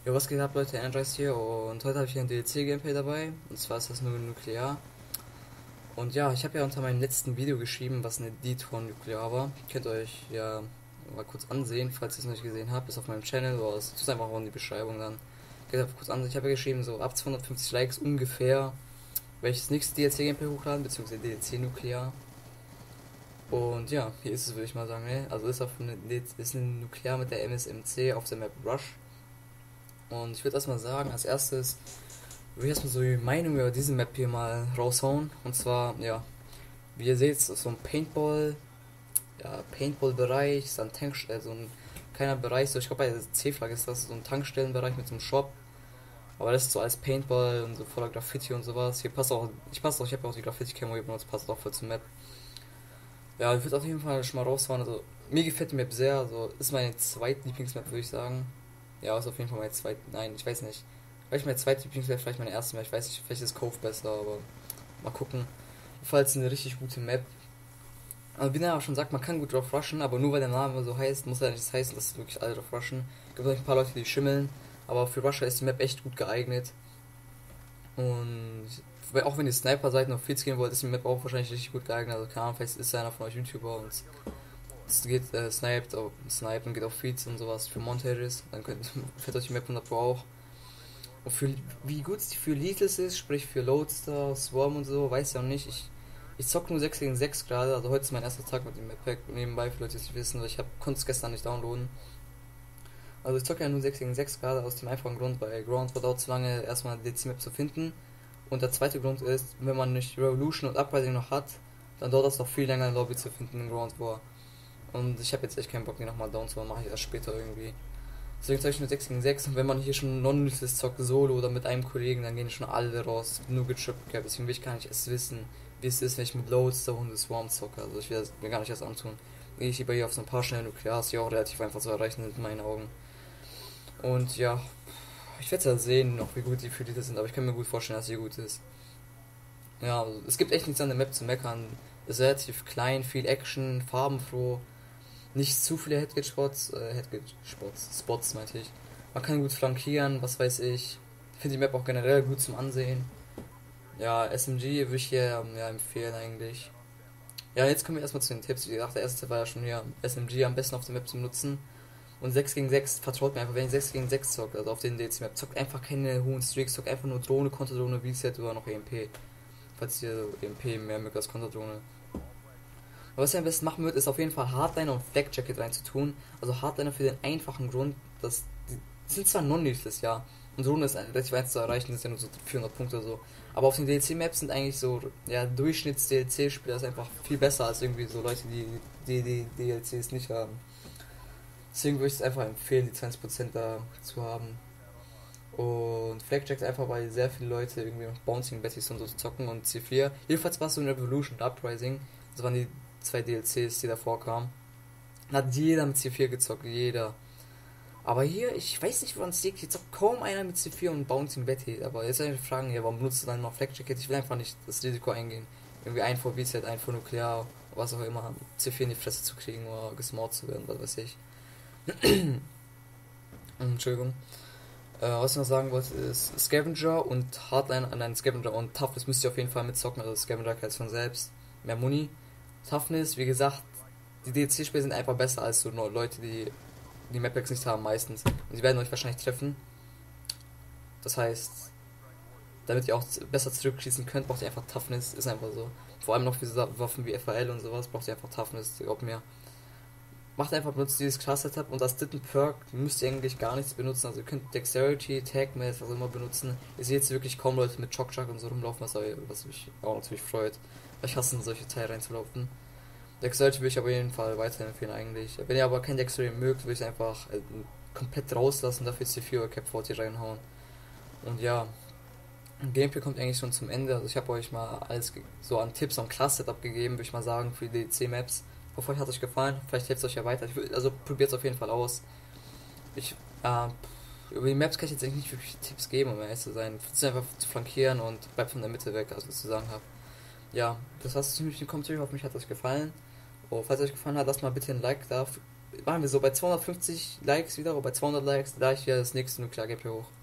Ja, was geht ab, Leute? Energize hier und heute habe ich hier ein DLC-Gameplay dabei und zwar ist das nur Nuklear. Und ja, ich habe ja unter meinem letzten Video geschrieben, was eine Detour Nuklear war. Könnt ihr euch ja mal kurz ansehen, falls ihr es noch nicht gesehen habt, ist auf meinem Channel oder es ist einfach auch in die Beschreibung dann. Könnt ihr einfach kurz ansehen. Ich habe ja geschrieben, so ab 250 Likes ungefähr, werde ich das nächste DLC-Gameplay hochladen, beziehungsweise DLC Nuklear. Und ja, hier ist es, würde ich mal sagen, ne? Also ist eine Nuklear mit der MSMC auf der Map Rush. Und ich würde erstmal sagen, als erstes würde ich erstmal so die Meinung über diese Map hier mal raushauen. Und zwar, ja, wie ihr seht, ist so ein Paintball, ja, Paintball-Bereich, ist ein Tankstelle, so ein kleiner Bereich, so ich glaube bei der C-Flagge ist das so ein Tankstellenbereich mit so einem Shop. Aber das ist so als Paintball und so voller Graffiti und sowas. Hier passt auch, ich habe auch die Graffiti-Camo hier benutzt, passt auch voll zur Map. Ja, ich würde auf jeden Fall schon mal rausfahren. Also, mir gefällt die Map sehr, also ist meine zweitlieblingsmap, würde ich sagen. Ja, ist auf jeden Fall meine zweite. Nein, ich weiß nicht. Vielleicht meine zweite Lieblingsmap, vielleicht meine erste Map. Ich weiß nicht, vielleicht ist Cove besser, aber mal gucken. Jedenfalls eine richtig gute Map. Also wie der Name schon sagt, man kann gut drauf rushen, aber nur weil der Name so heißt, muss ja nicht heißen, dass wirklich alle drauf rushen. Es gibt auch ein paar Leute, die schimmeln, aber für Rusher ist die Map echt gut geeignet. Und auch wenn ihr Sniper seid und auf Feeds gehen wollt, ist die Map auch wahrscheinlich richtig gut geeignet. Also keine Ahnung, vielleicht ist ja einer von euch YouTuber und es geht, sniped und geht auf Feeds und sowas für Montages, dann fällt euch die Map 100 Pro auch. Und für, wie gut die für Lethals ist, sprich für Loadstar, Swarm und so, weiß ich auch nicht. Ich zock nur 6 gegen 6 gerade, also heute ist mein erster Tag mit dem Map Pack. Nebenbei, für Leute, die es nicht wissen, weil konnte es gestern nicht downloaden. Also ich zocke ja nur 6 gegen 6 gerade aus dem einfachen Grund, weil Ground dauert zu lange, erstmal die DC-Map zu finden. Und der zweite Grund ist, wenn man nicht Revolution und Uprising noch hat, dann dauert das noch viel länger, eine Lobby zu finden in Ground War. Und ich habe jetzt echt keinen Bock, die nochmal down zu machen, mache ich erst später irgendwie. Deswegen zeige ich nur 6 gegen 6 und wenn man hier schon non-nützliches zockt, solo oder mit einem Kollegen, dann gehen schon alle raus. Nur getrippt gehabt, deswegen will ich gar nicht erst wissen, wie es ist, wenn ich mit Loads da und Swarm zocke. Also ich will das mir gar nicht erst antun. Gehe ich lieber hier auf so ein paar schnelle Nuklears, die auch relativ einfach zu erreichen sind in meinen Augen. Und ja, ich werde ja sehen, noch wie gut die für die sind, aber ich kann mir gut vorstellen, dass sie gut ist. Ja, also es gibt echt nichts an der Map zu meckern. Ist relativ klein, viel Action, farbenfroh. Nicht zu viele Spots meinte ich. Man kann gut flankieren, was weiß ich. Ich finde die Map auch generell gut zum Ansehen. Ja, SMG würde ich hier ja, empfehlen eigentlich. Ja, jetzt kommen wir erstmal zu den Tipps. Wie gesagt, der erste Tipp war ja schon hier, SMG am besten auf der Map zu nutzen. Und 6 gegen 6 vertraut mir einfach, wenn ich 6 gegen 6 zockt, also auf den DC-Map, zockt einfach keine hohen Streaks, zockt einfach nur Drohne, Konterdrohne, VSET oder noch EMP. Falls ihr EMP mehr mögt als Konterdrohne. Aber was ihr am besten machen würdet, ist auf jeden Fall Hardliner und Flak Jacket reinzutun. Also Hardliner für den einfachen Grund, dass die sind zwar non-useless, ja. Und Drohne ist relativ einfach zu erreichen, das ist ja nur so 400 Punkte oder so. Aber auf den DLC-Maps sind eigentlich so, ja, Durchschnitts-DLC-Spieler ist einfach viel besser als irgendwie so Leute, die DLCs nicht haben. Deswegen würde ich es einfach empfehlen, die 20% da zu haben. Und Flagjack einfach, weil sehr viele Leute irgendwie noch Bouncing Bettys und so zocken und C4. Jedenfalls war es so ein Revolution und Uprising. Das waren die zwei DLCs, die davor kamen. Dann hat jeder mit C4 gezockt, jeder. Aber hier, ich weiß nicht, woran es liegt. Jetzt zockt kaum einer mit C4 und Bouncing Betty. Aber jetzt soll ich fragen, ja, warum benutzt du dann noch Flagjack? Ich will einfach nicht das Risiko eingehen. Irgendwie ein vor VZ, ein vor Nuklear, was auch immer. C4 in die Fresse zu kriegen oder gesmort zu werden, was weiß ich. Entschuldigung. Was ich noch sagen wollte ist Scavenger und Hardline an einen Scavenger und Toughness müsst ihr auf jeden Fall mitzocken, also Scavenger kann es von selbst. Mehr Muni. Toughness, wie gesagt, die DLC-Spiele sind einfach besser als so Leute, die Map-Packs nicht haben meistens. Und sie werden euch wahrscheinlich treffen. Das heißt, damit ihr auch besser zurückschießen könnt, braucht ihr einfach Toughness, ist einfach so. Vor allem noch für so Waffen wie FAL und sowas braucht ihr einfach Toughness, glaubt mir. Macht einfach, benutzt dieses Class-Setup und als dritten Perk müsst ihr eigentlich gar nichts benutzen. Also ihr könnt Dexterity, Tag-Math, was auch immer benutzen. Ihr seht jetzt wirklich kaum Leute mit Choc-Chuck und so rumlaufen, was mich auch natürlich freut. Weil ich hasse solche Teile reinzulaufen. Dexterity würde ich aber auf jeden Fall weiterempfehlen eigentlich. Wenn ihr aber kein Dexterity mögt, würde ich einfach komplett rauslassen, dafür C4 oder Cap 40 reinhauen. Und ja, Gameplay kommt eigentlich schon zum Ende. Also ich habe euch mal alles so an Tipps am Class-Setup gegeben, würde ich mal sagen, für die DC-Maps. Ich hoffe, euch hat es euch gefallen. Vielleicht hilft es euch ja weiter. Also probiert es auf jeden Fall aus. Ich, über die Maps kann ich jetzt eigentlich nicht wirklich Tipps geben, um ehrlich zu sein. Versucht einfach zu flankieren und bleibt von der Mitte weg, also was ich zu sagen habe. Ja, das war's ziemlich in den Kommentaren. Ich hoffe, mich hat es gefallen. Oh, falls es euch gefallen hat, lasst mal bitte ein Like da. waren wir so bei 250 Likes wieder, oder bei 200 Likes, da ich wieder das nächste Nuklear-Gameplay hoch.